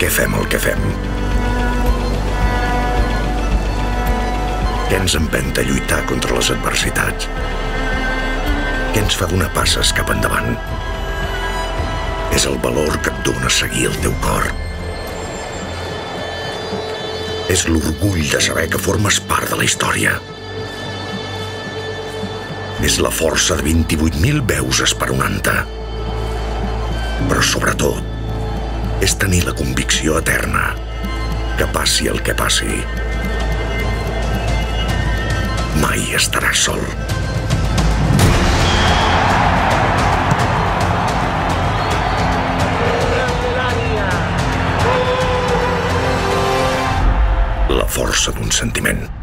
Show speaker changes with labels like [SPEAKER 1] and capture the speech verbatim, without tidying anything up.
[SPEAKER 1] què fem el que fem? Què ens empenta a lluitar contra les adversitats? Què ens fa donar passes cap endavant? És el valor que et dona seguir el teu cor. És l'orgull de saber que formes part de la història. És la força de vint-i-vuit mil veus esperonant-te. Però sobretot, és tenir la convicció eterna que passi el que passi, mai estaràs sol. La força d'un sentiment.